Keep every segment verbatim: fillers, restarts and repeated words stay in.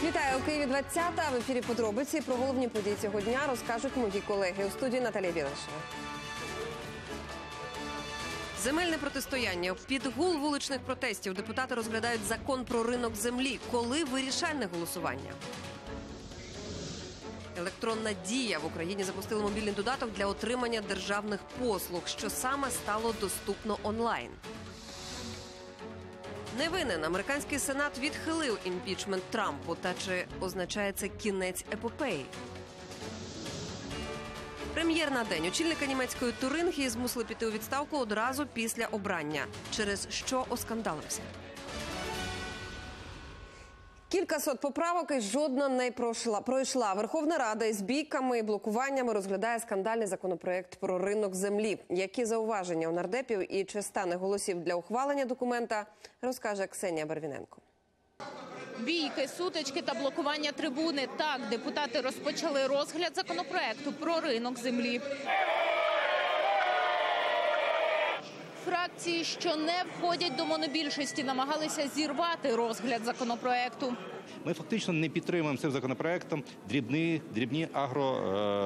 Вітаю, у Києві двадцята. В ефірі подробиці. Про головні події цього дня розкажуть мої колеги. У студії Наталія Білашева. Земельне протистояння. Під гул вуличних протестів депутати розглядають закон про ринок землі. Коли вирішальне голосування? Електронна дія. В Україні запустили мобільний додаток для отримання державних послуг. Що саме стало доступно онлайн? Не винен. Американський сенат відхилив імпічмент Трампу. Та чи означає це кінець епопеї? Прем'єр на день. Очільника німецької Турингії змусили піти у відставку одразу після обрання. Через що оскандалився? Кількасот поправок і жодна не пройшла. пройшла. Верховна Рада із бійками і блокуваннями розглядає скандальний законопроект про ринок землі. Які зауваження у нардепів і чи стане голосів для ухвалення документа, розкаже Ксенія Барвіненко. Бійки, сутички та блокування трибуни. Так, депутати розпочали розгляд законопроекту про ринок землі. Фракції, що не входять до монобільшості, намагалися зірвати розгляд законопроекту. Ми фактично не підтримуємо цим законопроектом дрібні, дрібні агро,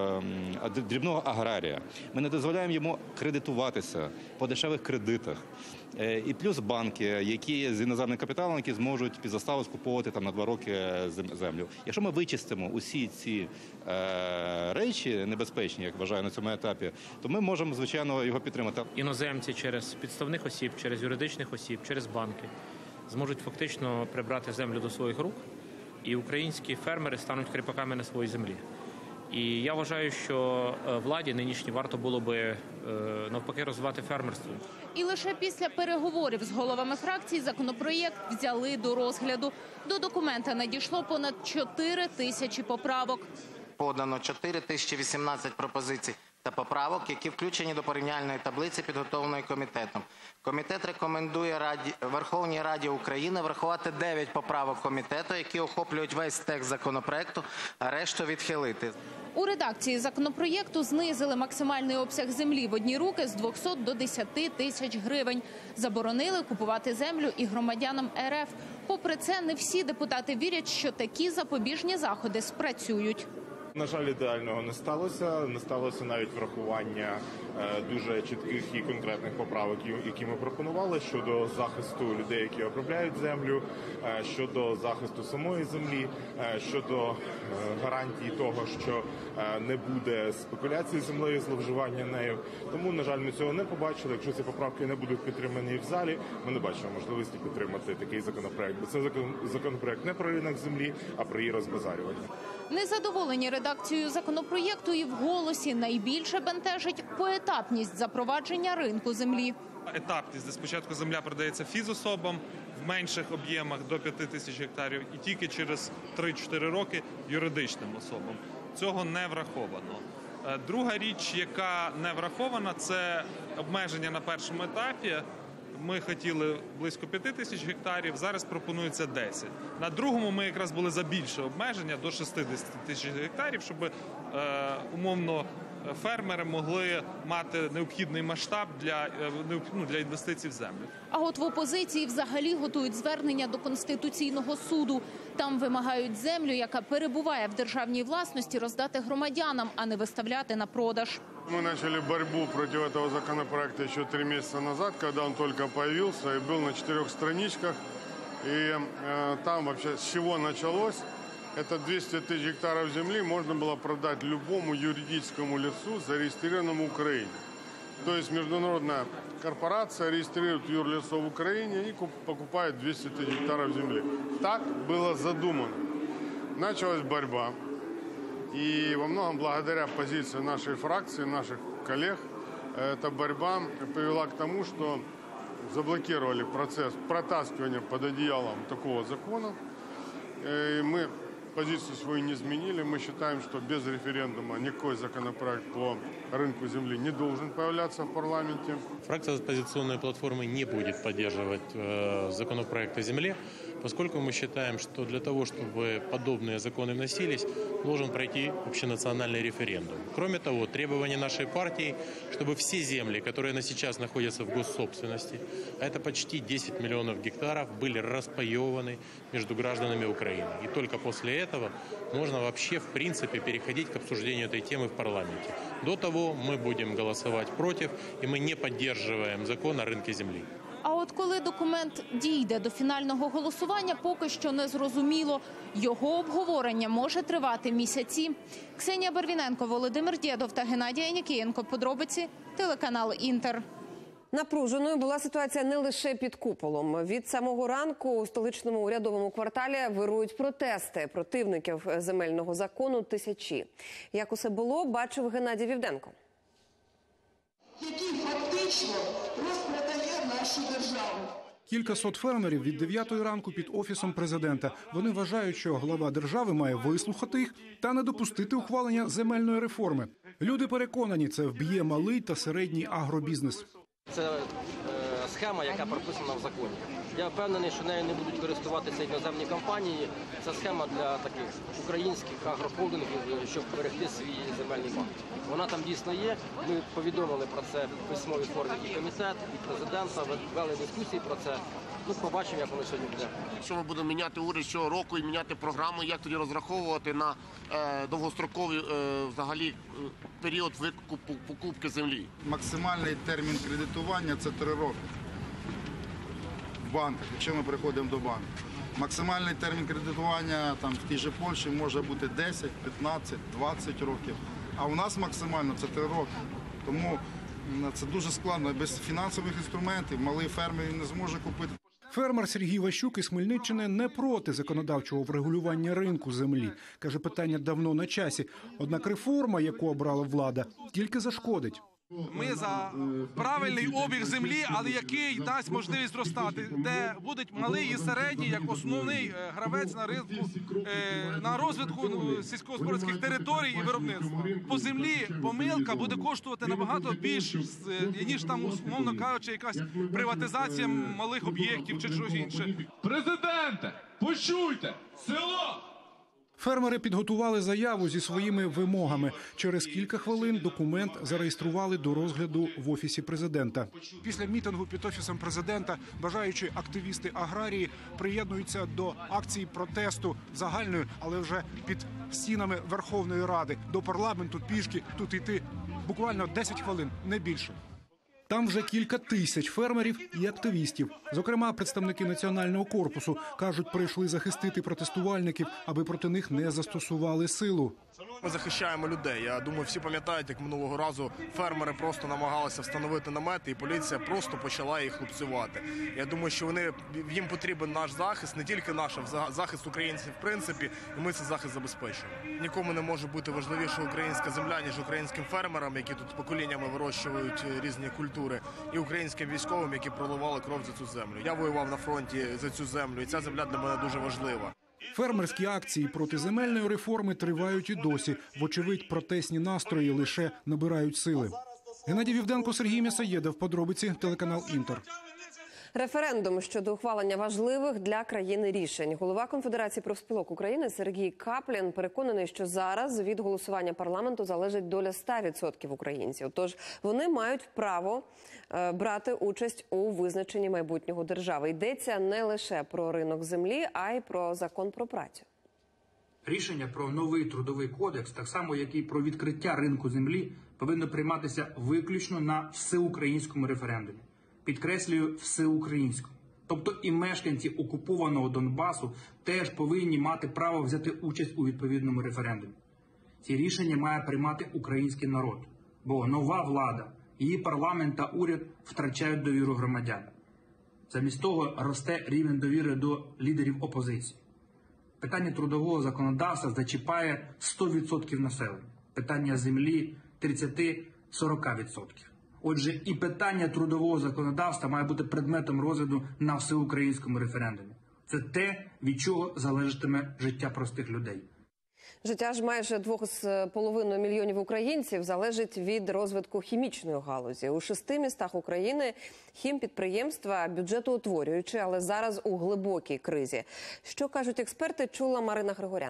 е, дрібного аграрія. Ми не дозволяємо йому кредитуватися по дешевих кредитах. Е, і плюс банки, які з іноземним капіталом, які зможуть під заставу скуповувати там на два роки землю. Якщо ми вичистимо усі ці е, речі небезпечні, як вважаю на цьому етапі, то ми можемо, звичайно, його підтримати. Іноземці через підставних осіб, через юридичних осіб, через банки зможуть фактично прибрати землю до своїх рук, і українські фермери стануть кріпаками на своїй землі. І я вважаю, що владі нинішній варто було би навпаки розвивати фермерство. І лише після переговорів з головами фракцій законопроєкт взяли до розгляду. До документа надійшло понад чотири тисячі поправок. Подано чотири тисячі вісімнадцять пропозицій та поправок, які включені до порівняльної таблиці, підготовленої комітетом. Комітет рекомендує Раді, Верховній Раді України врахувати дев'ять поправок комітету, які охоплюють весь текст законопроекту, а решту відхилити. У редакції законопроєкту знизили максимальний обсяг землі в одні руки з двохсот до десяти тисяч гривень. Заборонили купувати землю і громадянам РФ. Попри це, не всі депутати вірять, що такі запобіжні заходи спрацюють. На жаль, ідеального не сталося. Не сталося навіть врахування е, дуже чітких і конкретних поправок, які ми пропонували щодо захисту людей, які обробляють землю, е, щодо захисту самої землі, е, щодо е, гарантії того, що е, не буде спекуляції землею, зловживання нею. Тому, на жаль, ми цього не побачили. Якщо ці поправки не будуть підтримані в залі, ми не бачимо можливості підтримати такий законопроект. Бо це законопроект не про ринок землі, а про її розбазарювання. Незадоволені редакцією законопроєкту і в голосі. Найбільше бентежить поетапність запровадження ринку землі. Етапність, де спочатку земля продається фізособам в менших об'ємах до п'яти тисяч гектарів і тільки через три-чотири роки юридичним особам. Цього не враховано. Друга річ, яка не врахована, це обмеження на першому етапі. Ми хотіли близько п'яти тисяч гектарів, зараз пропонується десять. На другому ми якраз були за більше обмеження, до шістдесят тисяч гектарів, щоб е, умовно фермери могли мати необхідний масштаб для, е, ну, для інвестицій в землю. А от в опозиції взагалі готують звернення до Конституційного суду. Там вимагають землю, яка перебуває в державній власності, роздати громадянам, а не виставляти на продаж. Мы начали борьбу против этого законопроекта еще три месяца назад, когда он только появился и был на четырех страничках. И э, там вообще с чего началось? Это двести тысяч гектаров земли можно было продать любому юридическому лицу, зарегистрированному в Украине. То есть международная корпорация регистрирует юрлицо в Украине и покупает двести тысяч гектаров земли. Так было задумано. Началась борьба. И во многом благодаря позиции нашей фракции, наших коллег, эта борьба привела к тому, что заблокировали процесс протаскивания под одеялом такого закона. И мы позицию свою не изменили. Мы считаем, что без референдума никакой законопроект по рынку земли не должен появляться в парламенте. Фракция «Оппозиционной платформы» не будет поддерживать э, законопроект о земле, поскольку мы считаем, что для того, чтобы подобные законы вносились, должен пройти общенациональный референдум. Кроме того, требование нашей партии, чтобы все земли, которые на сейчас находятся в госсобственности, а это почти десять миллионов гектаров, были распаеваны между гражданами Украины. И только после этого можно вообще, в принципе, переходить к обсуждению этой темы в парламенте. До того мы будем голосовать против, и мы не поддерживаем закон о рынке земли. А от коли документ дійде до фінального голосування, поки що не зрозуміло. Його обговорення може тривати місяці. Ксенія Барвіненко, Володимир Дєдов та Геннадій Анікієнко. Подробиці, телеканал «Інтер». Напруженою була ситуація не лише під куполом. Від самого ранку у столичному урядовому кварталі вирують протести противників земельного закону тисячі. Як усе було, бачив Геннадій Вівденко. Який фактично розпродає нашу державу. Кількасот фермерів від дев'ятої ранку під Офісом президента. Вони вважають, що глава держави має вислухати їх та не допустити ухвалення земельної реформи. Люди переконані, це вб'є малий та середній агробізнес. Це е, схема, яка прописана в законі. Я впевнений, що нею не будуть користуватися іноземні компанії. Це схема для таких українських агрохолдингів, щоб берегти свій земельний банк. Вона там дійсно є. Ми повідомили про це в письмовій формі і комітет, і президента, вели дискусії про це. Ну, побачимо, як воно сьогодні буде. Якщо ми будемо міняти уряд щого року і міняти програму, як тоді розраховувати на е, довгостроковий е, взагалі період викупу покупки землі? Максимальний термін кредитування – це три роки в банках, якщо ми переходимо до банку. Максимальний термін кредитування там, в тій же Польщі може бути десять, п'ятнадцять, двадцять років. А у нас максимально це три роки. Тому це дуже складно. Без фінансових інструментів малий фермер не зможе купити. Фермер Сергій Ващук із Хмельниччини не проти законодавчого врегулювання ринку землі. Каже, питання давно на часі. Однак реформа, яку обрала влада, тільки зашкодить. Ми за правильний обіг землі, але який дасть можливість зростати, де буде малий і середній, як основний гравець на ринку, на розвитку сільськогосподарських територій і виробництва. По землі помилка буде коштувати набагато більше, ніж там, умовно кажучи, якась приватизація малих об'єктів чи щось інше. Президенте, почуйте, село! Фермери підготували заяву зі своїми вимогами. Через кілька хвилин документ зареєстрували до розгляду в Офісі президента. Після мітингу під Офісом президента бажаючі активісти аграрії приєднуються до акції протесту загальної, але вже під стінами Верховної Ради. До парламенту пішки тут йти буквально десять хвилин, не більше. Там вже кілька тисяч фермерів і активістів. Зокрема, представники Національного корпусу, кажуть, прийшли захистити протестувальників, аби проти них не застосували силу. Ми захищаємо людей. Я думаю, всі пам'ятають, як минулого разу фермери просто намагалися встановити намети, і поліція просто почала їх лупцювати. Я думаю, що вони, їм потрібен наш захист, не тільки наш, а захист українців в принципі, і ми цей захист забезпечуємо. Нікому не може бути важливіше українська земля, ніж українським фермерам, які тут поколіннями вирощують різні культури, і українським військовим, які проливали кров за цю землю. Я воював на фронті за цю землю, і ця земля для мене дуже важлива. Фермерські акції проти земельної реформи тривають і досі. Вочевидь, протестні настрої лише набирають сили. Геннадій Вівденко, Сергій М'ясоєдов. Подробиці, телеканал «Інтер». Референдум щодо ухвалення важливих для країни рішень. Голова Конфедерації профспілок України Сергій Каплін переконаний, що зараз від голосування парламенту залежить доля ста відсотків українців. Тож вони мають право брати участь у визначенні майбутнього держави. Йдеться не лише про ринок землі, а й про закон про працю. Рішення про новий трудовий кодекс, так само як і про відкриття ринку землі, повинно прийматися виключно на всеукраїнському референдумі. Підкреслюю, всеукраїнському. Тобто і мешканці окупованого Донбасу теж повинні мати право взяти участь у відповідному референдумі. Ці рішення має приймати український народ, бо нова влада, її парламент та уряд втрачають довіру громадян. Замість того росте рівень довіри до лідерів опозиції. Питання трудового законодавства зачіпає сто відсотків населення, питання землі – тридцять-сорок відсотків. Отже, і питання трудового законодавства має бути предметом розгляду на всеукраїнському референдумі. Це те, від чого залежатиме життя простих людей. Життя ж майже двох з половиною мільйонів українців залежить від розвитку хімічної галузі. У шести містах України хімпідприємства бюджетоутворюючі, але зараз у глибокій кризі. Що кажуть експерти, чула Марина Григорян.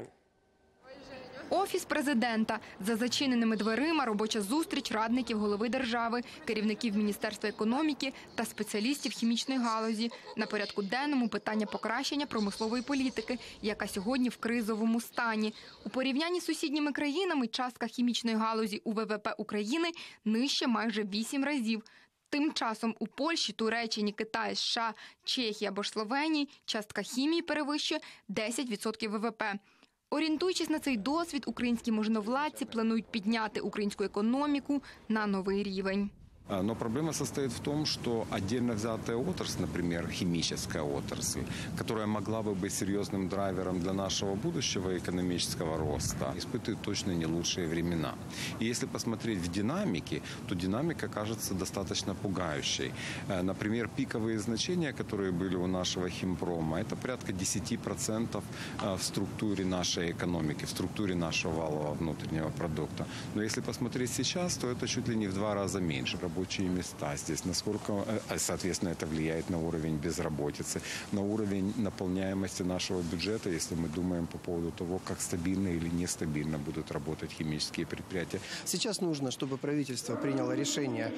Офіс президента. За зачиненими дверима робоча зустріч радників голови держави, керівників Міністерства економіки та спеціалістів хімічної галузі. На порядку денному питання покращення промислової політики, яка сьогодні в кризовому стані. У порівнянні з сусідніми країнами частка хімічної галузі у ВВП України нижче майже вісім разів. Тим часом у Польщі, Туреччині, Китаї, США, Чехії або ж Словенії частка хімії перевищує десять відсотків ВВП. Орієнтуючись на цей досвід, українські можновладці планують підняти українську економіку на новий рівень. Но проблема состоит в том, что отдельно взятая отрасль, например, химическая отрасль, которая могла бы быть серьезным драйвером для нашего будущего экономического роста, испытывает точно не лучшие времена. И если посмотреть в динамике, то динамика кажется достаточно пугающей. Например, пиковые значения, которые были у нашего химпрома, это порядка десять процентов в структуре нашей экономики, в структуре нашего валового внутреннего продукта. Но если посмотреть сейчас, то это чуть ли не в два раза меньше. Рабочие места здесь, насколько, соответственно, это влияет на уровень безработицы, на уровень наполняемости нашего бюджета, если мы думаем по поводу того, как стабильно или нестабильно будут работать химические предприятия. Сейчас нужно, чтобы правительство приняло решение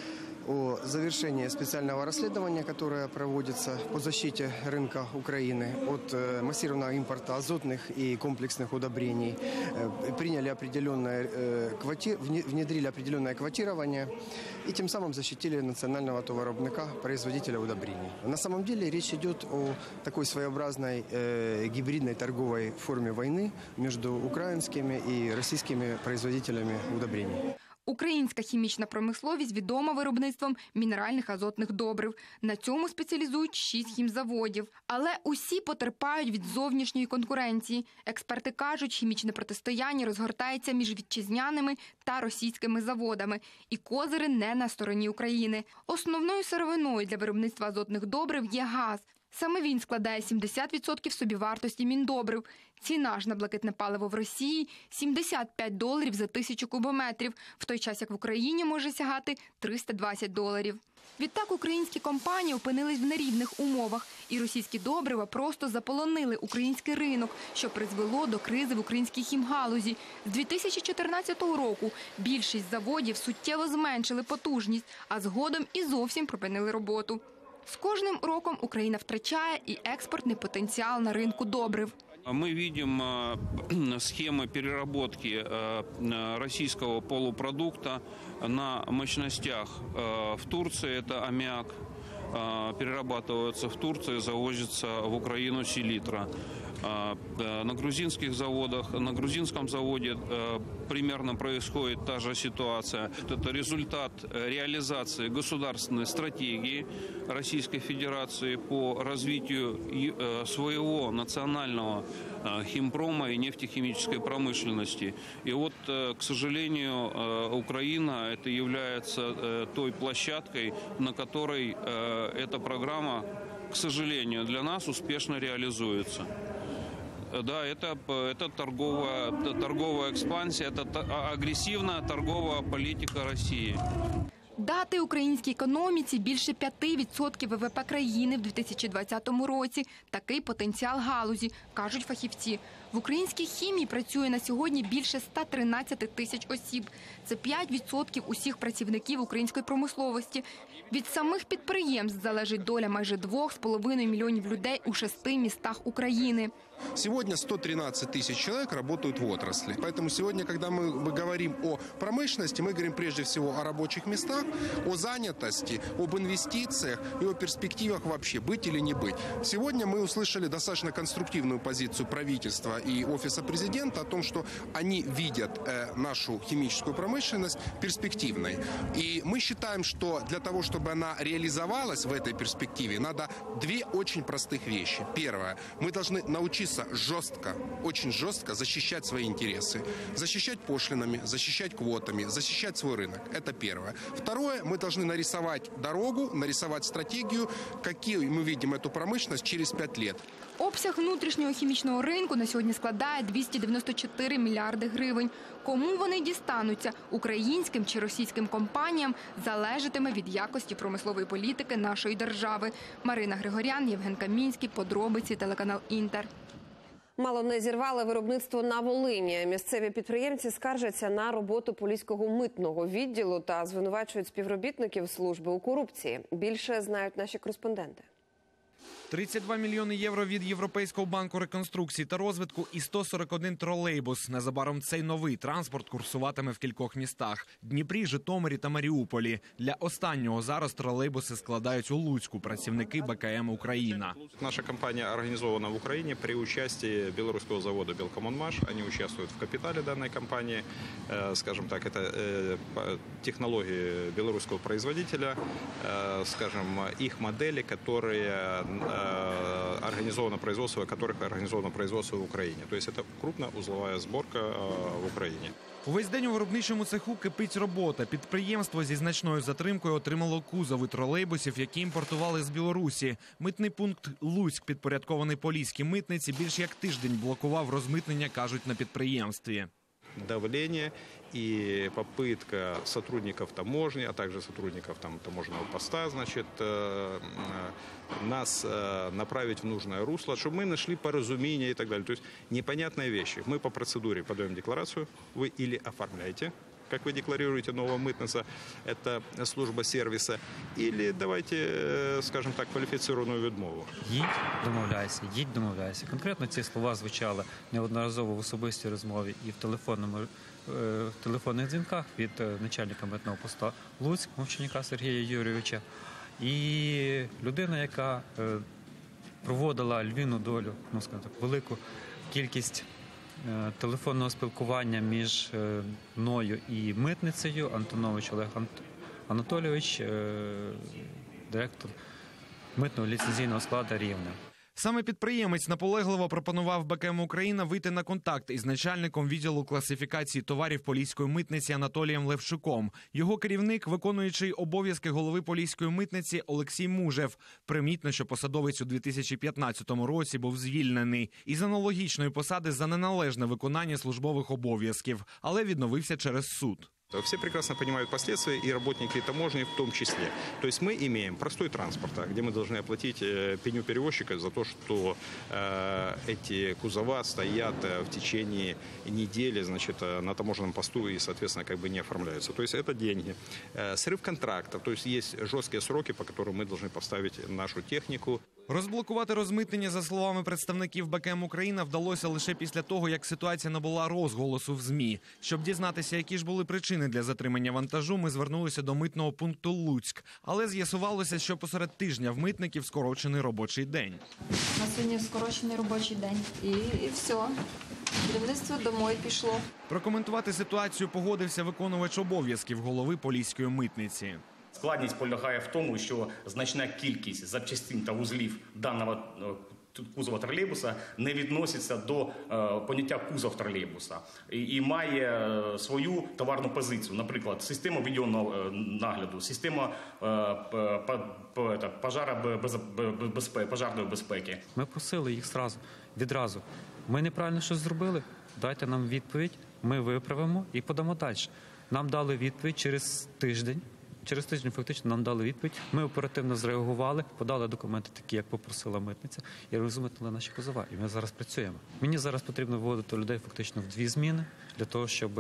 о завершении специального расследования, которое проводится по защите рынка Украины от массированного импорта азотных и комплексных удобрений. Приняли определенное, внедрили определенное квотирование и тем самым защитили национального товаровника, производителя удобрений. На самом деле речь идет о такой своеобразной э, гибридной торговой форме войны между украинскими и российскими производителями удобрений. Українська хімічна промисловість відома виробництвом мінеральних азотних добрив. На цьому спеціалізують шість хімзаводів. Але усі потерпають від зовнішньої конкуренції. Експерти кажуть, хімічне протистояння розгортається між вітчизняними та російськими заводами. І козири не на стороні України. Основною сировиною для виробництва азотних добрив є газ. Саме він складає сімдесят відсотків собівартості міндобрив. Ціна ж на блакитне паливо в Росії – сімдесят п'ять доларів за тисячу кубометрів, в той час як в Україні може сягати триста двадцять доларів. Відтак українські компанії опинились в нерівних умовах, і російські добрива просто заполонили український ринок, що призвело до кризи в українській хімгалузі. З дві тисячі чотирнадцятого року більшість заводів суттєво зменшили потужність, а згодом і зовсім припинили роботу. З кожним роком Україна втрачає і експортний потенціал на ринку добрив. Мы видим схемы переработки российского полупродукта на мощностях. В Турции это аммиак, перерабатывается в Турции, завозится в Украину селитра. На грузинских заводах, на грузинском заводе примерно происходит та же ситуация. Это результат реализации государственной стратегии Российской Федерации по развитию своего национального химпрома и нефтехимической промышленности. И вот, к сожалению, Украина это является той площадкой, на которой эта программа, к сожалению, для нас успешно реализуется. Да, это, это торговая, торговая экспансия, это агрессивная торговая политика России. Дати українській економіці більше п'яти відсотків ВВП країни в дві тисячі двадцятому році. Такий потенціал галузі, кажуть фахівці. В українській хімії працює на сьогодні більше ста тринадцяти тисяч осіб. Це п'ять відсотків усіх працівників української промисловості. Від самих підприємств залежить доля майже двох з половиною мільйонів людей у шести містах України. Сегодня сто тринадцать тысяч человек работают в отрасли. Поэтому сегодня, когда мы говорим о промышленности, мы говорим прежде всего о рабочих местах, о занятости, об инвестициях и о перспективах вообще быть или не быть. Сегодня мы услышали достаточно конструктивную позицию правительства и Офиса президента о том, что они видят нашу химическую промышленность перспективной. И мы считаем, что для того, чтобы она реализовалась в этой перспективе, надо две очень простых вещи. Первое. Мы должны научиться жестко, очень жестко защищать свои интересы. Защищать пошлинами, защищать квотами, защищать свой рынок. Это первое. Второе. Мы должны нарисовать дорогу, нарисовать стратегию, какие мы видим эту промышленность через пять лет. Обсяг внутрішнього хімічного ринку на сьогодні складає двісті дев'яносто чотири мільярди гривень. Кому вони дістануться – українським чи російським компаніям – залежатиме від якості промислової політики нашої держави. Марина Григорян, Євген Камінський, подробиці, телеканал «Інтер». Мало не зірвали виробництво на Волині. Місцеві підприємці скаржаться на роботу Поліського митного відділу та звинувачують співробітників служби у корупції. Більше знають наші кореспонденти. тридцять два мільйони євро від Європейського банку реконструкції та розвитку і сто сорок один тролейбус. Незабаром цей новий транспорт курсуватиме в кількох містах – Дніпрі, Житомирі та Маріуполі. Для останнього зараз тролейбуси складають у Луцьку працівники БКМ «Україна». Наша компания организована в Украине при участии белорусского завода «Белкоммунмаш». Они участвуют в капитале данной компании. Скажем так, это технологии белорусского производителя, скажем, их модели, которые организовано производство, которых организовано производство в Украине. То есть это крупноузловая сборка в Украине. Увесь день у виробничому цеху кипить робота. Підприємство зі значною затримкою отримало кузови тролейбусів, які імпортували з Білорусі. Митний пункт Луцьк, підпорядкований Поліській митниці, більш як тиждень блокував розмитнення, кажуть на підприємстві. Давление и попытка сотрудников таможни, а также сотрудников там, таможенного поста, значит, нас направить в нужное русло, чтобы мы нашли поразумение и так далее. То есть непонятные вещи. Мы по процедуре подаем декларацию, вы или оформляете, как вы декларируете, нового мытница, это служба сервиса, или давайте, скажем так, квалифицированную відмову. Їдь, домовляйся, їдь, домовляйся. Конкретно ці слова звучали неодноразово в особистій розмові і в телефонному в телефонних дзвінках від начальника митного поста Луцьк, Мовчаніка Сергія Юрійовича. І людина, яка проводила львівну долю, ну, скажімо так, велику кількість телефонного спілкування між мною і митницею, Антонович Олег Анатолійович, директор митного ліцензійного складу Рівне. Саме підприємець наполегливо пропонував БКМ «Україна» вийти на контакт із начальником відділу класифікації товарів Поліської митниці Анатолієм Левшуком. Його керівник, виконуючий обов'язки голови Поліської митниці Олексій Мужев. Примітно, що посадовець у дві тисячі п'ятнадцятому році був звільнений із аналогічної посади за неналежне виконання службових обов'язків, але відновився через суд. Все прекрасно понимают последствия, и работники таможни в том числе. То есть мы имеем простой транспорт, где мы должны оплатить пеню перевозчика за то, что э, эти кузова стоят в течение недели, значит, на таможенном посту и, соответственно, как бы не оформляются. То есть это деньги. Э, срыв контрактов, то есть есть жесткие сроки, по которым мы должны поставить нашу технику. Розблокувати розмитнення, за словами представників БКМ «Україна», вдалося лише після того, як ситуація набула розголосу в ЗМІ. Щоб дізнатися, які ж були причини для затримання вантажу, ми звернулися до митного пункту Луцьк. Але з'ясувалося, що посеред тижня в митників скорочений робочий день. На сьогодні скорочений робочий день. І, і все. Керівництво домой пішло. Прокоментувати ситуацію погодився виконувач обов'язків голови Поліської митниці. Складність полягає в тому, що значна кількість запчастин та вузлів даного кузова тролейбуса не відноситься до е, поняття кузов тролейбуса і, і має е, свою товарну позицію. Наприклад, система відеоного е, нагляду, система е, по, по, пожаробезпеки, пожарної безпеки. Ми просили їх зразу, відразу. Ми неправильно щось зробили, дайте нам відповідь, ми виправимо і подамо далі. Нам дали відповідь через тиждень. Через тиждень фактично нам дали відповідь. Ми оперативно зреагували, подали документи такі, як попросила митниця, і розмитнили наші кузова. І ми зараз працюємо. Мені зараз потрібно виводити людей фактично в дві зміни, для того, щоб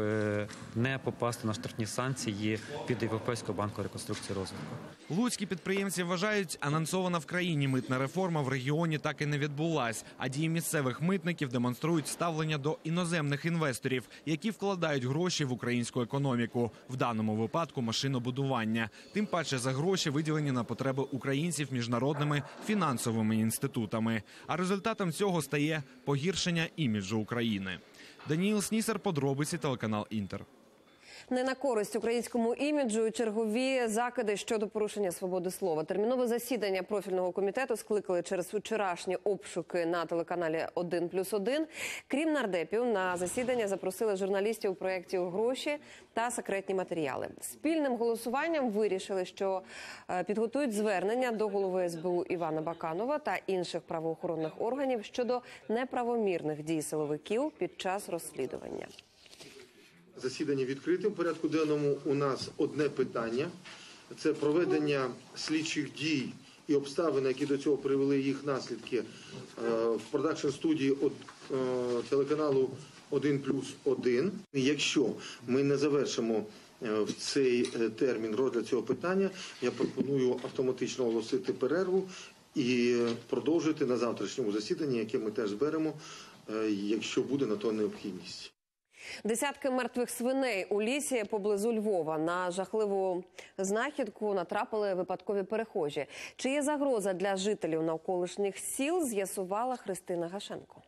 не попасти на штрафні санкції від Європейського банку реконструкції і розвитку. Луцькі підприємці вважають, анонсована в країні митна реформа в регіоні так і не відбулась, а дії місцевих митників демонструють ставлення до іноземних інвесторів, які вкладають гроші в українську економіку, в даному випадку машинобудування. питання. Тим паче за гроші, виділені на потреби українців міжнародними фінансовими інститутами. А результатом цього стає погіршення іміджу України. Даніїл Снісар, подробиці, телеканал «Інтер». Не на користь українському іміджу чергові закиди щодо порушення свободи слова. Термінове засідання профільного комітету скликали через вчорашні обшуки на телеканалі один плюс один. Крім нардепів, на засідання запросили журналістів проєктів «Гроші» та «Секретні матеріали». Спільним голосуванням вирішили, що підготують звернення до голови ес бе у Івана Баканова та інших правоохоронних органів щодо неправомірних дій силовиків під час розслідування. Засідання відкрите. В порядку денному у нас одне питання. Це проведення слідчих дій і обставин, які до цього привели їх наслідки в продакшн-студії телеканалу один плюс один. Якщо ми не завершимо в цей термін розгляд цього питання, я пропоную автоматично оголосити перерву і продовжити на завтрашньому засіданні, яке ми теж зберемо, якщо буде на то необхідність. Десятки мертвих свиней у лісі поблизу Львова. На жахливу знахідку натрапили випадкові перехожі. Чи є загроза для жителів навколишніх сіл, з'ясувала Христина Гашенко.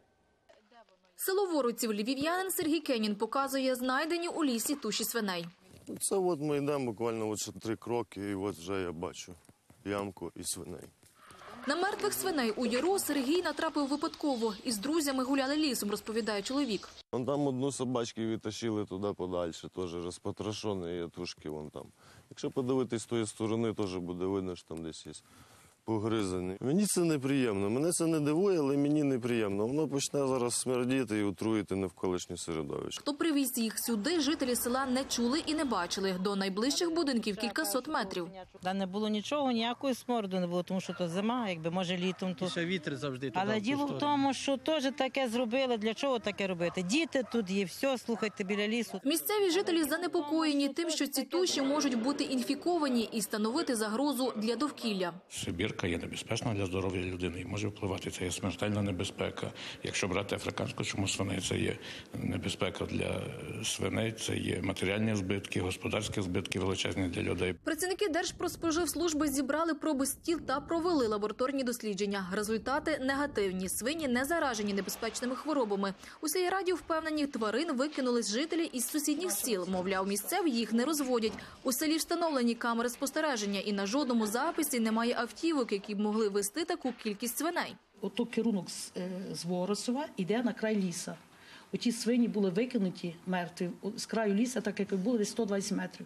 Село Вориців львів'янин Сергій Кенін показує знайдені у лісі туші свиней. Це от ми йдемо буквально от ще три кроки, і от вже я бачу ямку і свиней. На мертвих свиней у яру Сергій натрапив випадково. Із друзями гуляли лісом, розповідає чоловік. Вон там одну собачку відтащили туди подальше, теж розпотрошені, є тушки вон там. Якщо подивитись з тої сторони, теж буде видно, що там десь є погризані. Мені це неприємно, мене це не дивує, але мені неприємно. Воно почне зараз смердіти і отруїти навколишнє середовище. Хто привіз їх сюди, жителі села не чули і не бачили. До найближчих будинків кількасот метрів. Та не було нічого, ніякої сморду не було, тому що то зима, якби може літом. То... Ще вітер завжди. Але діло в тому, що теж таке зробили. Для чого таке робити? Діти тут є, все, слухайте, біля лісу. Місцеві жителі занепокоєні тим, що ці туші можуть бути інфіковані і становити загрозу для довкілля. Сибірка є небезпечна для здоров'я людини і може впливати. Це є смертельна небезпека. Якщо брати африканську чуму свиней, це є небезпека для свиней, це є матеріальні збитки, господарські збитки величезні для людей. Працівники Держпродспоживслужби зібрали проби з тіл та провели лабораторні дослідження. Результати негативні. Свині не заражені небезпечними хворобами. У сільраді впевнені, тварин викинули жителі із сусідніх сіл. Мовляв, місцеві їх не розводять. У селі встановлені камери спостереження і на жодному записі немає автівок, які б могли вести таку кількість свиней. Ото керунок з, з Воросова йде на край ліса. Оті свині були викинуті мертві з краю ліса, так як було десь сто двадцять метрів.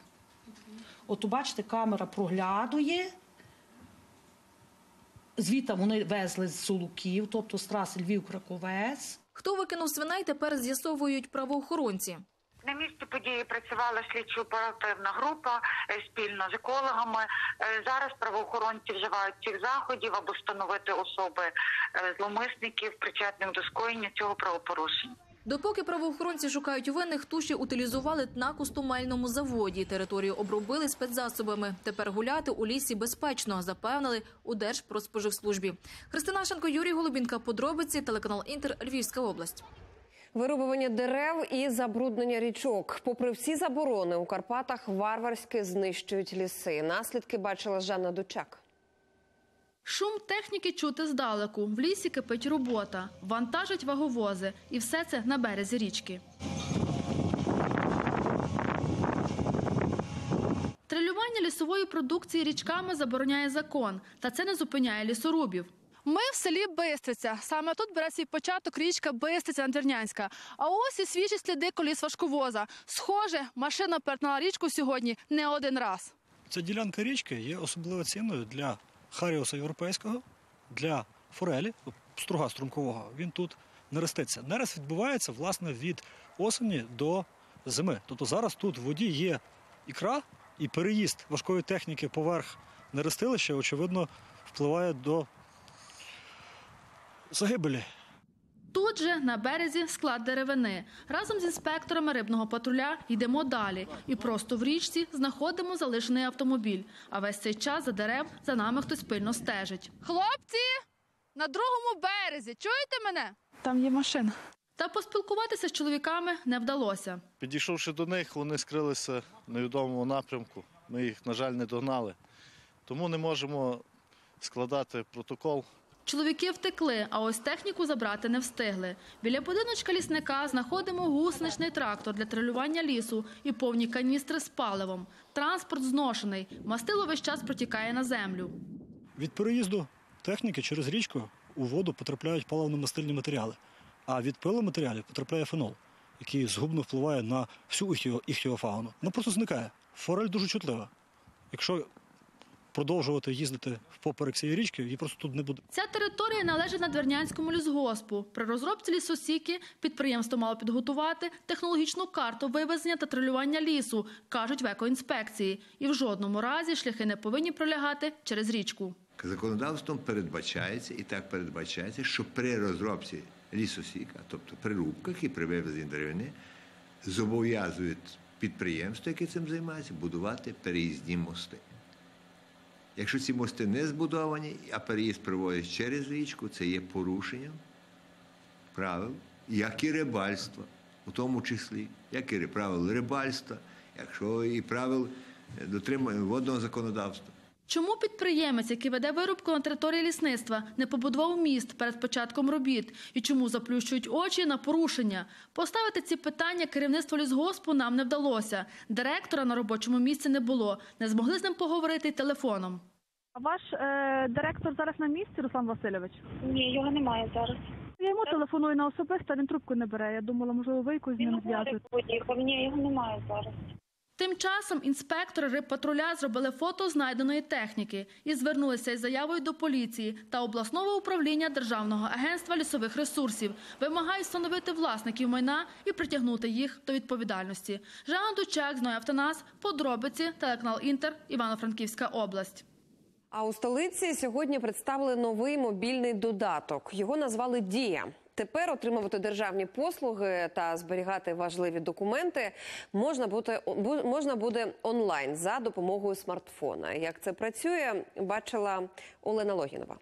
От бачите, камера проглядує. Звідти вони везли з Солуків, тобто з траси Львів-Краковець. Хто викинув свиней, тепер з'ясовують правоохоронці. На місці події працювала слідчо-оперативна група спільно з екологами. Зараз правоохоронці вживають цих заходів, аби встановити особи зловмисників, причетних до скоєння цього правопорушення. Допоки правоохоронці шукають винних, туші утилізували на костомельному заводі. Територію обробили спецзасобами. Тепер гуляти у лісі безпечно, запевнили у Держпродспоживслужбі. Христина Гашенко, Юрій Голубінка. Подробиці, телеканал «Інтер», Львівська область. Вирубування дерев і забруднення річок. Попри всі заборони, у Карпатах варварськи знищують ліси. Наслідки бачила Жанна Дучак. Шум техніки чути здалеку. В лісі кипить робота. Вантажать ваговози. І все це на березі річки. Трилювання лісової продукції річками забороняє закон. Та це не зупиняє лісорубів. Ми в селі Бистриця. Саме тут бере свій початок річка Бистриця-Надвірнянська. А ось і свіжі сліди коліс важковоза. Схоже, машина перетнала річку сьогодні не один раз. Ця ділянка річки є особливо цінною для харіуса європейського, для форелі, струга струмкового. Він тут нереститься. Нерест відбувається, власне, від осені до зими. Тобто зараз тут в воді є ікра, і переїзд важкої техніки поверх нерестилища, очевидно, впливає до загибелі. Тут же на березі склад деревини. Разом з інспекторами рибного патруля йдемо далі. І просто в річці знаходимо залишений автомобіль. А весь цей час за дерев за нами хтось пильно стежить. Хлопці! На другому березі! Чуєте мене? Там є машина. Та поспілкуватися з чоловіками не вдалося. Підійшовши до них, вони скрилися в невідомому напрямку. Ми їх, на жаль, не догнали. Тому не можемо складати протокол. Чоловіки втекли, а ось техніку забрати не встигли. Біля будиночка лісника знаходимо гусеничний трактор для тролювання лісу і повні каністри з паливом. Транспорт зношений, мастило весь час протікає на землю. Від переїзду техніки через річку у воду потрапляють паливно-мастильні матеріали, а від пиломатеріалів потрапляє фенол, який згубно впливає на всю іхтіофауну. Вона просто зникає. Форель дуже чутлива. Якщо продовжувати їздити впоперек цієї річки, її просто тут не буде. Ця територія належить Надвірнянському лісгоспу. При розробці лісосіки підприємство мало підготувати технологічну карту вивезення та тролювання лісу, кажуть в екоінспекції. І в жодному разі шляхи не повинні пролягати через річку. Законодавством передбачається, і так передбачається, що при розробці лісосіка, тобто при рубках і при вивезенні деревини, зобов'язують підприємство, яке цим займається, будувати переїзні мости. Якщо ці мости не збудовані, а переїзд проводять через річку, це є порушенням правил, як і рибальства, у тому числі, як і правил рибальства, якщо і правил дотримання водного законодавства. Чому підприємець, який веде вирубку на території лісництва, не побудував міст перед початком робіт? І чому заплющують очі на порушення? Поставити ці питання керівництву лісгоспу нам не вдалося. Директора на робочому місці не було. Не змогли з ним поговорити й телефоном. А ваш е, директор зараз на місці, Руслан Васильович? Ні, його немає зараз. Я йому телефоную на особисто, він трубку не бере. Я думала, можливо, ви якось з ним зв'язуєте. Ні, його немає зараз. Тим часом інспектори рибпатруля зробили фото знайденої техніки і звернулися із заявою до поліції та обласного управління Державного агентства лісових ресурсів. Вимагають встановити власників майна і притягнути їх до відповідальності. Жанна Дучак, Зноя Автонас, подробиці, телеканал Інтер, Івано-Франківська область. А у столиці сьогодні представили новий мобільний додаток. Його назвали «Дія». Тепер отримувати державні послуги та зберігати важливі документи можна буде, можна буде онлайн за допомогою смартфона. Як це працює, бачила Олена Логінова.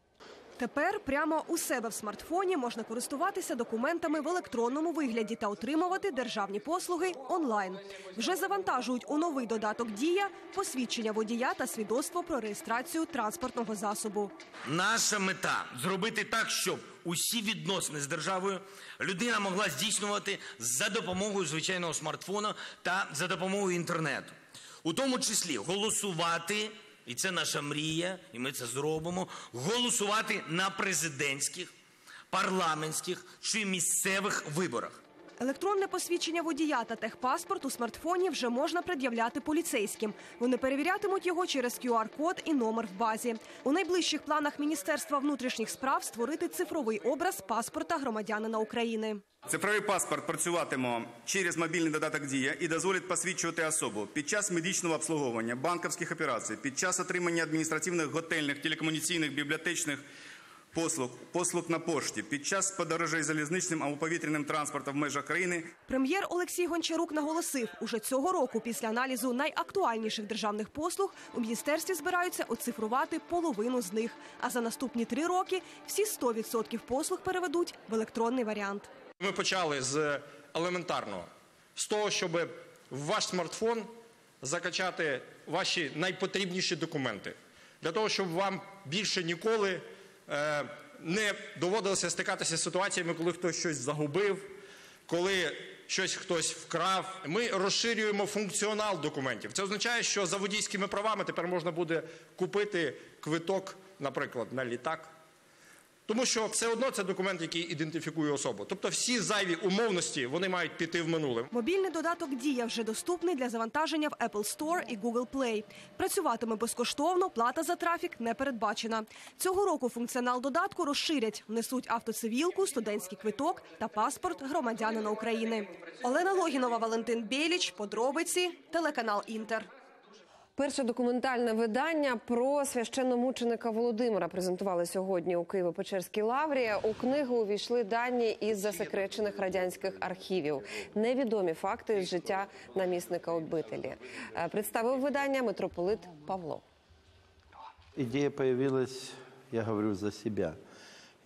Тепер прямо у себе в смартфоні можна користуватися документами в електронному вигляді та отримувати державні послуги онлайн. Вже завантажують у новий додаток «Дія» посвідчення водія та свідоцтво про реєстрацію транспортного засобу. Наша мета – зробити так, щоб усі відносини з державою людина могла здійснювати за допомогою звичайного смартфона та за допомогою інтернету. У тому числі голосувати, і це наша мрія, і ми це зробимо, голосувати на президентських, парламентських чи місцевих виборах. Електронне посвідчення водія та техпаспорт у смартфоні вже можна пред'являти поліцейським. Вони перевірятимуть його через кю ар-код і номер в базі. У найближчих планах Міністерства внутрішніх справ створити цифровий образ паспорта громадянина України. Цифровий паспорт працюватиме через мобільний додаток «Дія» і дозволить посвідчувати особу під час медичного обслуговування, банківських операцій, під час отримання адміністративних, готельних, телекомунікаційних, бібліотечних послуг, послуг на пошті, під час подорожей залізничним або повітряним транспортом в межах країни. Прем'єр Олексій Гончарук наголосив, уже цього року після аналізу найактуальніших державних послуг у міністерстві збираються оцифрувати половину з них. А за наступні три роки всі сто відсотків послуг переведуть в електронний варіант. Ми почали з елементарного, з того, щоб в ваш смартфон закачати ваші найпотрібніші документи. Для того, щоб вам більше ніколи е, не доводилося стикатися з ситуаціями, коли хтось щось загубив, коли щось хтось вкрав. Ми розширюємо функціонал документів. Це означає, що за водійськими правами тепер можна буде купити квиток, наприклад, на літак. Тому що все одно це документ, який ідентифікує особу. Тобто всі зайві умовності, вони мають піти в минуле. Мобільний додаток «Дія» вже доступний для завантаження в Apple Store і Google Play. Працюватиме безкоштовно, плата за трафік не передбачена. Цього року функціонал додатку розширять. Внесуть автоцивілку, студентський квиток та паспорт громадянина України. Олена Логінова, Валентин Бєліч, подробиці, телеканал Інтер. Перше документальне видання про священномученика Володимира презентували сьогодні у Києво-Печерській лаврі. У книгу увійшли дані із засекречених радянських архівів. Невідомі факти з життя намісника обителі. Представив видання митрополит Павло. Идея появилась, я говорю за себя,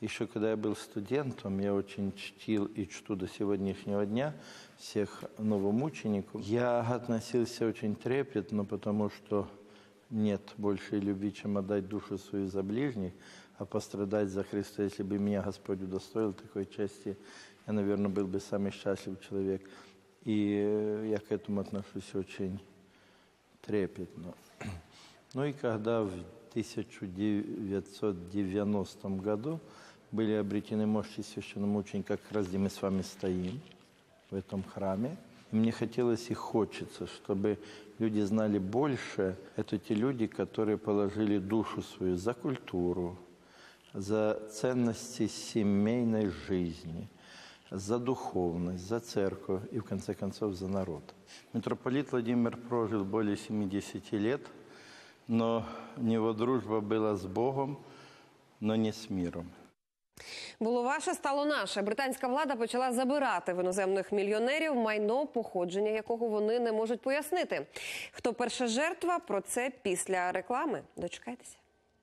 Еще когда я был студентом, я очень чтил и чту до сегодняшнего дня всех новомучеников. Я относился очень трепетно, потому что нет большей любви, чем отдать душу свою за ближних, а пострадать за Христа. Если бы меня Господь удостоил такой чести, я, наверное, был бы самый счастливый человек. И я к этому отношусь очень трепетно. Ну и когда в тысяча девятьсот девяностом году были обретены мощи священномученика, как раз где мы с вами стоим, в этом храме, и мне хотелось и хочется, чтобы люди знали больше. Это те люди, которые положили душу свою за культуру, за ценности семейной жизни, за духовность, за церковь и, в конце концов, за народ. Митрополит Владимир прожил более семидесяти лет, но у него дружба была с Богом, но не с миром. Було ваше, стало наше. Британська влада почала забирати в іноземних мільйонерів майно, походження якого вони не можуть пояснити. Хто перша жертва? Про це після реклами. Дочекайтеся.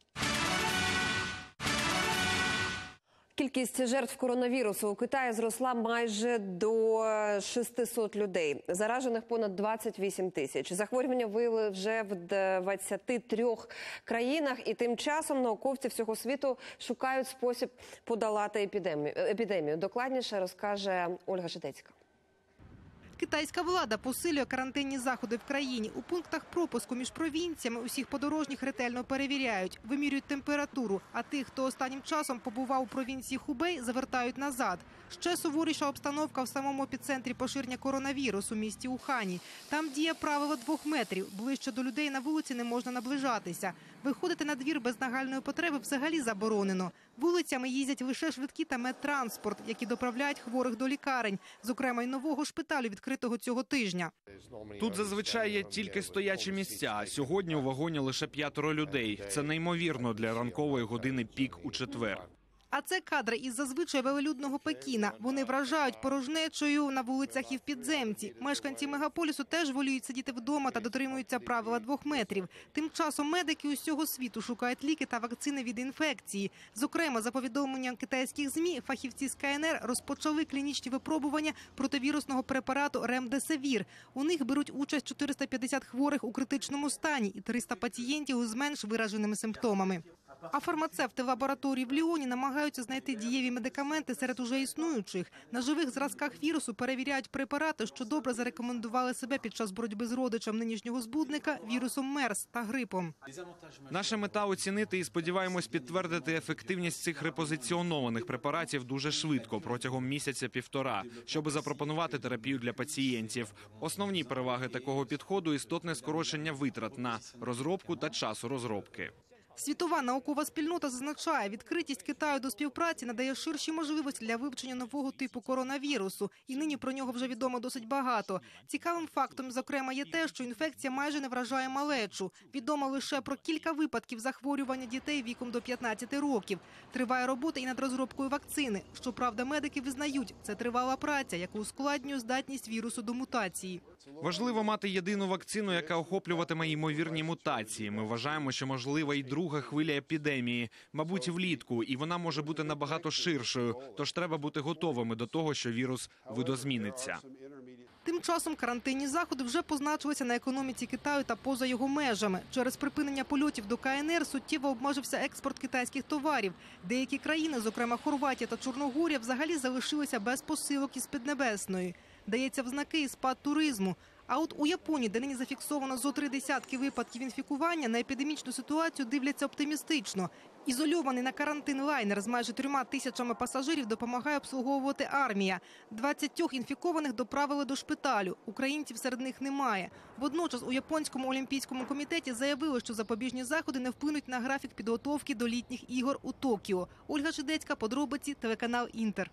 Кількість жертв коронавірусу у Китаї зросла майже до шестисот людей. Заражених понад двадцять вісім тисяч. Захворювання виявили вже в двадцяти трьох країнах. І тим часом науковці всього світу шукають спосіб подолати епідемію. епідемію. Докладніше розкаже Ольга Жидецька. Китайська влада посилює карантинні заходи в країні. У пунктах пропуску між провінціями усіх подорожніх ретельно перевіряють, вимірюють температуру, а тих, хто останнім часом побував у провінції Хубей, завертають назад. Ще суворіша обстановка в самому епіцентрі поширення коронавірусу – місті Ухані. Там діє правило двох метрів. Ближче до людей на вулиці не можна наближатися. Виходити на двір без нагальної потреби взагалі заборонено. Вулицями їздять лише швидкі та медтранспорт, які доправляють хворих до лікарень, зокрема й нового шпиталю, відкритого цього тижня. Тут зазвичай є тільки стоячі місця, а сьогодні у вагоні лише п'ятеро людей. Це неймовірно для ранкової години пік у четвер. А це кадри із зазвичай велелюдного Пекіна. Вони вражають порожнечою на вулицях і в підземці. Мешканці мегаполісу теж воліють сидіти вдома та дотримуються правила двох метрів. Тим часом медики усього світу шукають ліки та вакцини від інфекції. Зокрема, за повідомленням китайських ЗМІ, фахівці з Ка Ен Ер розпочали клінічні випробування противірусного препарату Ремдесивір. У них беруть участь чотириста п'ятдесят хворих у критичному стані і триста пацієнтів з менш вираженими симптомами. А фармацевти в лабораторії в Ліоні намагаються знайти дієві медикаменти серед уже існуючих. На живих зразках вірусу перевіряють препарати, що добре зарекомендували себе під час боротьби з родичем нинішнього збудника – вірусом Мерс та грипом. Наша мета – оцінити і, сподіваємось, підтвердити ефективність цих репозиціонованих препаратів дуже швидко, протягом місяця-півтора, щоб запропонувати терапію для пацієнтів. Основні переваги такого підходу – істотне скорочення витрат на розробку та часу розробки. Світова наукова спільнота зазначає, відкритість Китаю до співпраці надає ширші можливості для вивчення нового типу коронавірусу. І нині про нього вже відомо досить багато. Цікавим фактом, зокрема, є те, що інфекція майже не вражає малечу. Відомо лише про кілька випадків захворювання дітей віком до п'ятнадцяти років. Триває робота і над розробкою вакцини. Щоправда, медики визнають, це тривала праця, яка ускладнює здатність вірусу до мутації. Важливо мати єдину вакцину, яка охоплюватиме ймовірні мутації. Ми вважаємо, що можлива і друга хвиля епідемії, мабуть, влітку, і вона може бути набагато ширшою, тож треба бути готовими до того, що вірус видозміниться. Тим часом карантинні заходи вже позначилися на економіці Китаю та поза його межами. Через припинення польотів до Ка Ен Ер суттєво обмежився експорт китайських товарів. Деякі країни, зокрема Хорватія та Чорногорія, взагалі залишилися без посилок із Піднебесної. Дається в знаки і спад туризму. А от у Японії, де нині зафіксовано зо три десятки випадків інфікування, на епідемічну ситуацію дивляться оптимістично. Ізольований на карантин лайнер з майже трьома тисячами пасажирів допомагає обслуговувати армія. двадцятьох інфікованих доправили до шпиталю. Українців серед них немає. Водночас у Японському олімпійському комітеті заявили, що запобіжні заходи не вплинуть на графік підготовки до літніх ігор у Токіо. Ольга Жидецька, подробиці, телеканал «Інтер».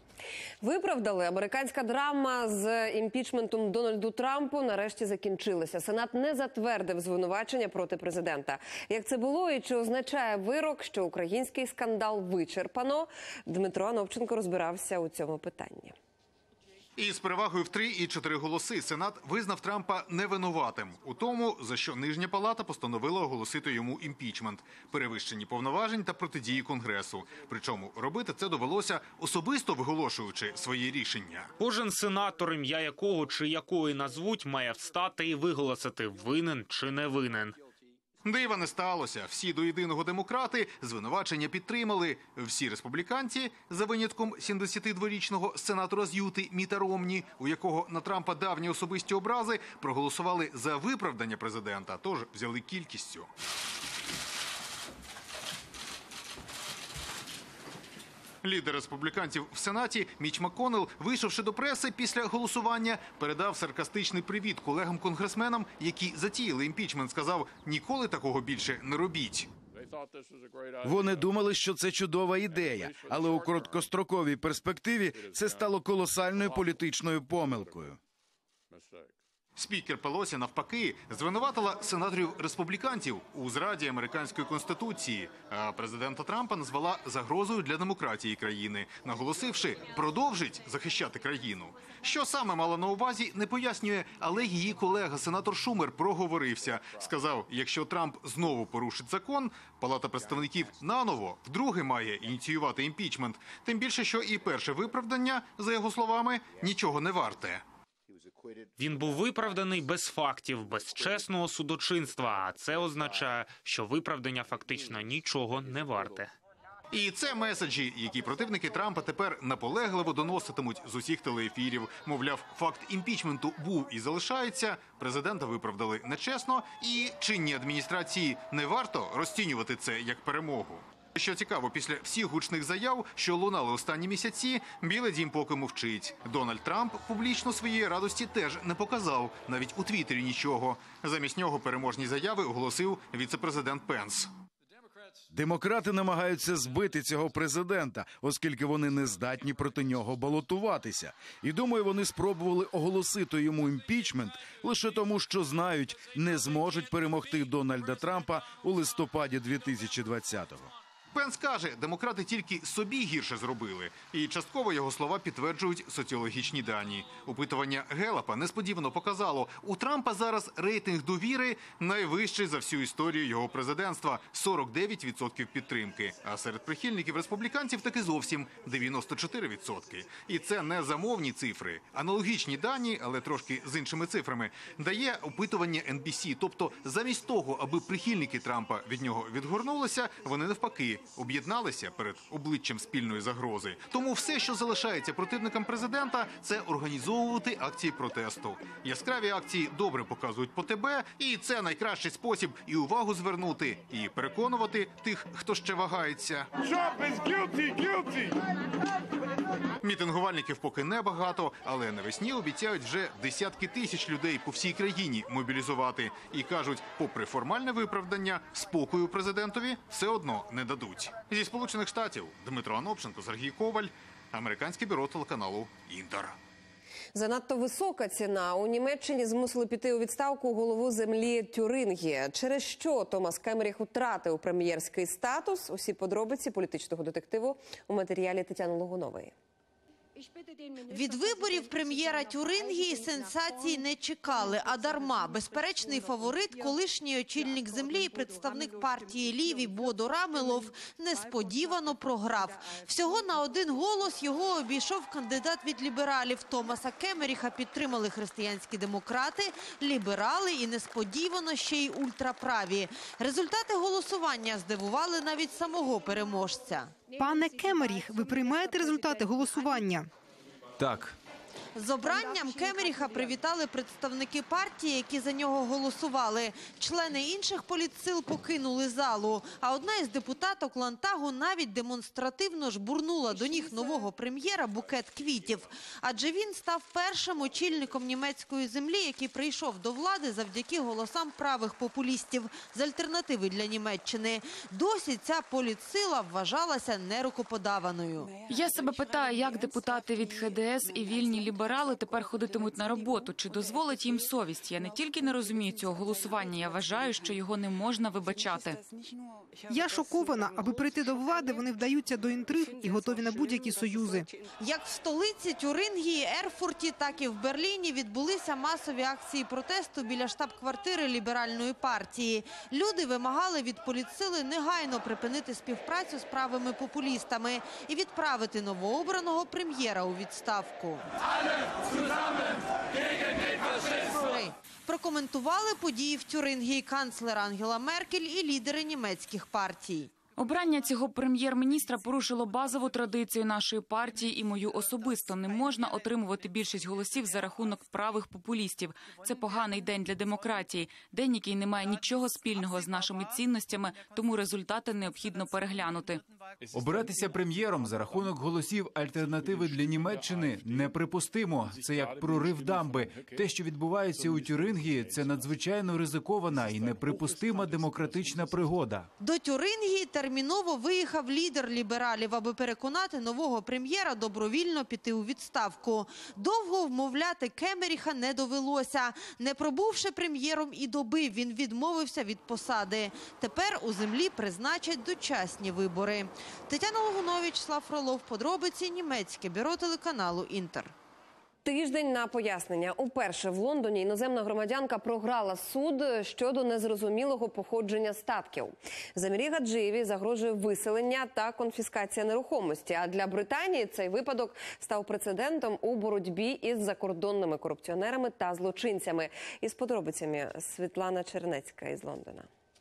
Виправдали. Американська драма з імпічментом Дональду Трампу нарешті закінчилася. Сенат не затвердив звинувачення проти президента. Як це було і чи означає вирок, що український скандал вичерпано? Дмитро Анопченко розбирався у цьому питанні. І з перевагою в три і чотири голоси Сенат визнав Трампа невинуватим у тому, за що Нижня палата постановила оголосити йому імпічмент, перевищені повноважень та протидії Конгресу. Причому робити це довелося, особисто виголошуючи свої рішення. Кожен сенатор, ім'я якого чи якої назвуть, має встати і виголосити, винен чи не винен. Дива не сталося. Всі до єдиного демократи звинувачення підтримали. Всі республіканці, за винятком сімдесятидворічного сенатора з Юти Міта Ромні, у якого на Трампа давні особисті образи, проголосували за виправдання президента, тож взяли кількістю. Лідер республіканців в Сенаті Міч МакКоннелл, вийшовши до преси після голосування, передав саркастичний привіт колегам-конгресменам, які затіяли імпічмент, сказав: «Ніколи такого більше не робіть». Вони думали, що це чудова ідея, але у короткостроковій перспективі це стало колосальною політичною помилкою. Спікер Пелосі, навпаки, звинуватила сенаторів-республіканців у зраді американської конституції, а президента Трампа назвала загрозою для демократії країни, наголосивши, продовжить захищати країну. Що саме мала на увазі, не пояснює, але її колега, сенатор Шумер, проговорився. Сказав, якщо Трамп знову порушить закон, Палата представників наново вдруге має ініціювати імпічмент. Тим більше, що і перше виправдання, за його словами, нічого не варте. Він був виправданий без фактів, без чесного судочинства, а це означає, що виправдання фактично нічого не варте. І це меседжі, які противники Трампа тепер наполегливо доноситимуть з усіх телеефірів. Мовляв, факт імпічменту був і залишається, президента виправдали нечесно, і чинній адміністрації не варто розцінювати це як перемогу. Що цікаво, після всіх гучних заяв, що лунали останні місяці, Білий дім поки мовчить. Дональд Трамп публічно своєї радості теж не показав, навіть у Твіттері нічого. Замість нього переможні заяви оголосив віце-президент Пенс. Демократи намагаються збити цього президента, оскільки вони не здатні проти нього балотуватися. І, думаю, вони спробували оголосити йому імпічмент лише тому, що знають, не зможуть перемогти Дональда Трампа у листопаді дві тисячі двадцятого. Пенс каже, демократи тільки собі гірше зробили. І частково його слова підтверджують соціологічні дані. Опитування Геллапа несподівано показало, у Трампа зараз рейтинг довіри найвищий за всю історію його президентства – сорок дев'ять відсотків підтримки. А серед прихильників республіканців таки зовсім дев'яносто чотири відсотки. І це не замовні цифри. Аналогічні дані, але трошки з іншими цифрами, дає опитування ен бі сі. Тобто замість того, аби прихильники Трампа від нього відгорнулися, вони навпаки об'єдналися перед обличчям спільної загрози. Тому все, що залишається противникам президента, це організовувати акції протесту. Яскраві акції добре показують по ТБ, і це найкращий спосіб і увагу звернути, і переконувати тих, хто ще вагається. Мітингувальників поки небагато, але навесні обіцяють вже десятки тисяч людей по всій країні мобілізувати. І кажуть, попри формальне виправдання, спокою президентові все одно не дадуть. Зі Сполучених Штатів Дмитро Анопченко, Сергій Коваль, американське бюро телеканалу «Інтер». Занадто висока ціна. У Німеччині змусили піти у відставку голову землі Тюрингі. Через що Томас Кемеріх втратив прем'єрський статус? Усі подробиці політичного детективу у матеріалі Тетяни Логунової. Від виборів прем'єра Тюрингії сенсації не чекали, а дарма. Безперечний фаворит, колишній очільник землі і представник партії Ліві Бодо Рамелов несподівано програв. Всього на один голос його обійшов кандидат від лібералів Томаса Кемеріха. Підтримали християнські демократи, ліберали і несподівано ще й ультраправі. Результати голосування здивували навіть самого переможця. Пане Кемеріх, ви приймаєте результати голосування? Так. З обранням Кемеріха привітали представники партії, які за нього голосували. Члени інших політсил покинули залу. А одна із депутаток Лантагу навіть демонстративно жбурнула до ніг нового прем'єра букет квітів. Адже він став першим очільником німецької землі, який прийшов до влади завдяки голосам правих популістів з альтернативи для Німеччини. Досі ця політсила вважалася нерукоподаваною. Я себе питаю, як депутати від ха де ес і вільні ліберали обирали, тепер ходитимуть на роботу. Чи дозволить їм совість? Я не тільки не розумію цього голосування, я вважаю, що його не можна вибачати. Я шокована. Аби прийти до влади, вони вдаються до інтриг і готові на будь-які союзи. Як в столиці, Тюрингії, Ерфурті, так і в Берліні відбулися масові акції протесту біля штаб-квартири ліберальної партії. Люди вимагали від політсили негайно припинити співпрацю з правими популістами і відправити новообраного прем'єра у відставку. Прокоментували події в Тюрингії канцлер Ангела Меркель і лідери німецьких партій. Обрання цього прем'єр-міністра порушило базову традицію нашої партії і мою особисто. Не можна отримувати більшість голосів за рахунок правих популістів. Це поганий день для демократії, день, який не має нічого спільного з нашими цінностями, тому результати необхідно переглянути. Обиратися прем'єром за рахунок голосів альтернативи для Німеччини неприпустимо. Це як прорив дамби. Те, що відбувається у Тюрингії, це надзвичайно ризикована і неприпустима демократична пригода. До Тюрингії терміново виїхав лідер лібералів, аби переконати нового прем'єра добровільно піти у відставку. Довго вмовляти Кемеріха не довелося. Не пробувши прем'єром і доби, він відмовився від посади. Тепер у землі призначать дочасні вибори. Тетяна Логунович, Слав Фролов, подробиці, німецьке бюро телеканалу «Інтер». Тиждень на пояснення. Уперше в Лондоні іноземна громадянка програла суд щодо незрозумілого походження статків. Замірі Гаджиєві загрожує виселення та конфіскація нерухомості. А для Британії цей випадок став прецедентом у боротьбі із закордонними корупціонерами та злочинцями. Із подробицями Світлана Чернецька із Лондона.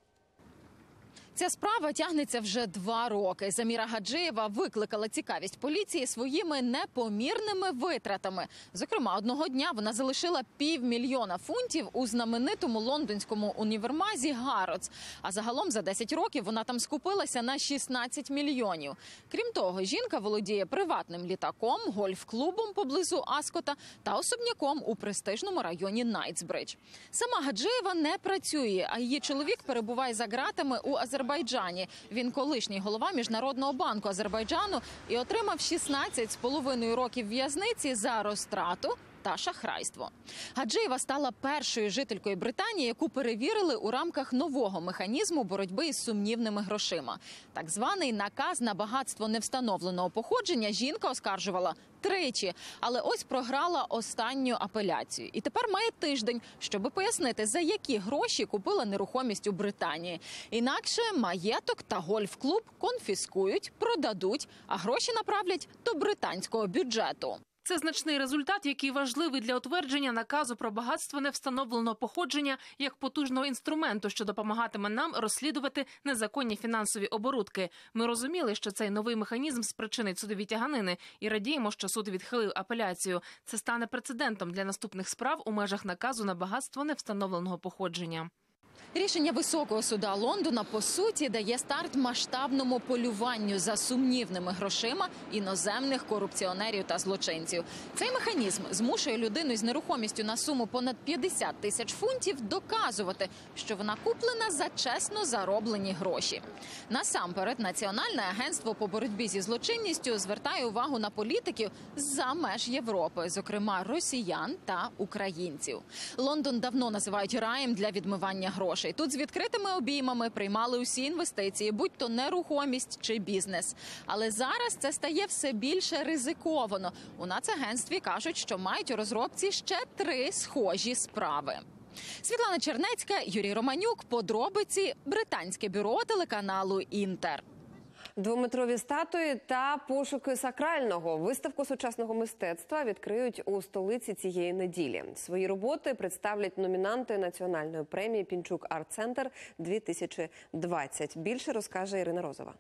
Ця справа тягнеться вже два роки. Заміра Гаджиєва викликала цікавість поліції своїми непомірними витратами. Зокрема, одного дня вона залишила півмільйона фунтів у знаменитому лондонському універмазі «Гарродс». А загалом за десять років вона там скупилася на шістнадцять мільйонів. Крім того, жінка володіє приватним літаком, гольф-клубом поблизу Аскота та особняком у престижному районі Найтсбридж. Сама Гаджиєва не працює, а її чоловік перебуває за ґратами у Азербайджані. Він колишній голова Міжнародного банку Азербайджану і отримав шістнадцять з половиною років в'язниці за розтрату та шахрайство. Гаджиєва стала першою жителькою Британії, яку перевірили у рамках нового механізму боротьби із сумнівними грошима. Так званий наказ на багатство невстановленого походження жінка оскаржувала тричі, але ось програла останню апеляцію. І тепер має тиждень, щоб пояснити, за які гроші купила нерухомість у Британії. Інакше маєток та гольф-клуб конфіскують, продадуть, а гроші направлять до британського бюджету. Це значний результат, який важливий для утвердження наказу про багатство невстановленого походження як потужного інструменту, що допомагатиме нам розслідувати незаконні фінансові оборудки. Ми розуміли, що цей новий механізм спричинить судові тяганини і радіємо, що суд відхилив апеляцію. Це стане прецедентом для наступних справ у межах наказу на багатство невстановленого походження. Рішення Високого суда Лондона, по суті, дає старт масштабному полюванню за сумнівними грошима іноземних корупціонерів та злочинців. Цей механізм змушує людину із нерухомістю на суму понад п'ятдесят тисяч фунтів доказувати, що вона куплена за чесно зароблені гроші. Насамперед, Національне агентство по боротьбі зі злочинністю звертає увагу на політиків з-за меж Європи, зокрема росіян та українців. Лондон давно називають раєм для відмивання грошей. Тут з відкритими обіймами приймали усі інвестиції, будь-то нерухомість чи бізнес. Але зараз це стає все більше ризиковано. У Нацагентстві кажуть, що мають у розробці ще три схожі справи. Світлана Чернецька, Юрій Романюк. Подробиці. Британське бюро телеканалу «Інтер». Двометрові статуї та пошуки сакрального. Виставку сучасного мистецтва відкриють у столиці цієї неділі. Свої роботи представлять номінанти національної премії «Пінчук Арт-Центр дві тисячі двадцять». Більше розкаже Ірина Розова.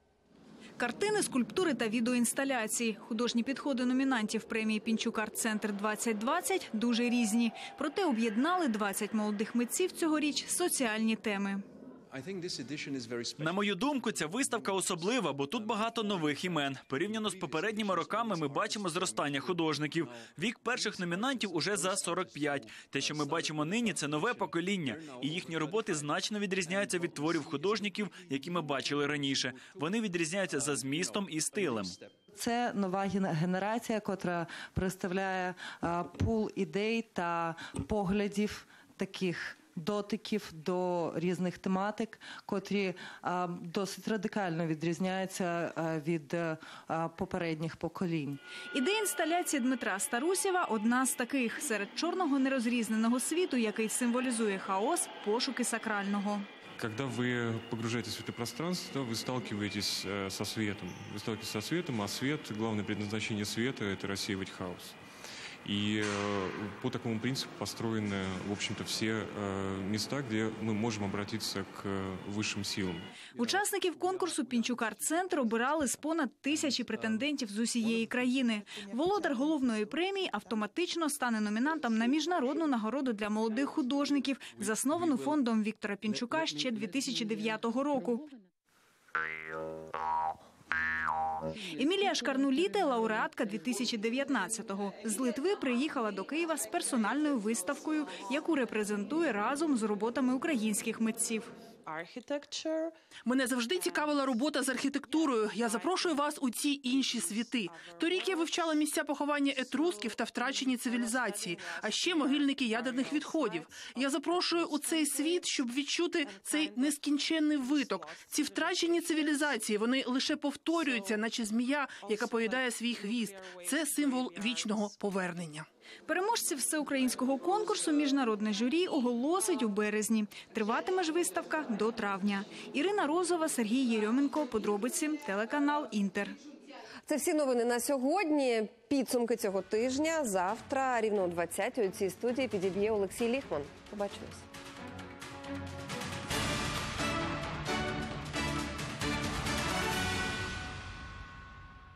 Картини, скульптури та відеоінсталяції. Художні підходи номінантів премії «Пінчук Арт-Центр двадцять двадцять» дуже різні. Проте об'єднали двадцять молодих митців цьогоріч соціальні теми. На мою думку, ця виставка особлива, бо тут багато нових імен. Порівняно з попередніми роками ми бачимо зростання художників. Вік перших номінантів уже за сорок п'ять. Те, що ми бачимо нині, це нове покоління. І їхні роботи значно відрізняються від творів художників, які ми бачили раніше. Вони відрізняються за змістом і стилем. Це нова генерація, котра представляє пул ідей та поглядів, таких дотиків до різних тематик, котрі а, досить радикально відрізняються а, від а, попередніх поколінь. Ідея інсталяції Дмитра Старусєва – одна з таких. Серед чорного нерозрізненого світу, який символізує хаос, пошуки сакрального. Когда вы погружаетесь в это пространство, вы сталкиваетесь со светом. Вы сталкиваетесь со светом, а свет, главное предназначение света – это рассеивать хаос. И по такому принципу построены, в общем-то, все места, где мы можем обратиться к высшим силам. Учасників конкурсу «Пінчук-арт-центр» обирали з понад тисячі претендентів з усієї країни. Володар головної премії автоматично стане номінантом на міжнародну нагороду для молодих художників, засновану фондом Віктора Пінчука ще дві тисячі дев'ятого року. Емілія Шкарнуліте – лауреатка дві тисячі дев'ятнадцятого. З Литви приїхала до Києва з персональною виставкою, яку репрезентує разом з роботами українських митців. Мене завжди цікавила робота з архітектурою. Я запрошую вас у ці інші світи. Торік я вивчала місця поховання етрусків та втрачені цивілізації, а ще могильники ядерних відходів. Я запрошую у цей світ, щоб відчути цей нескінченний виток. Ці втрачені цивілізації, вони лише повторюються, наче змія, яка поїдає свій хвіст. Це символ вічного повернення. Переможців всеукраїнського конкурсу міжнародне журі оголосить у березні. Триватиме ж виставка до травня. Ірина Розова, Сергій Єрьоменко. Подробиці. Телеканал «Інтер». Це всі новини на сьогодні. Підсумки цього тижня. Завтра рівно о двадцятій у цій студії підіб'є Олексій Ліхман. Побачимось.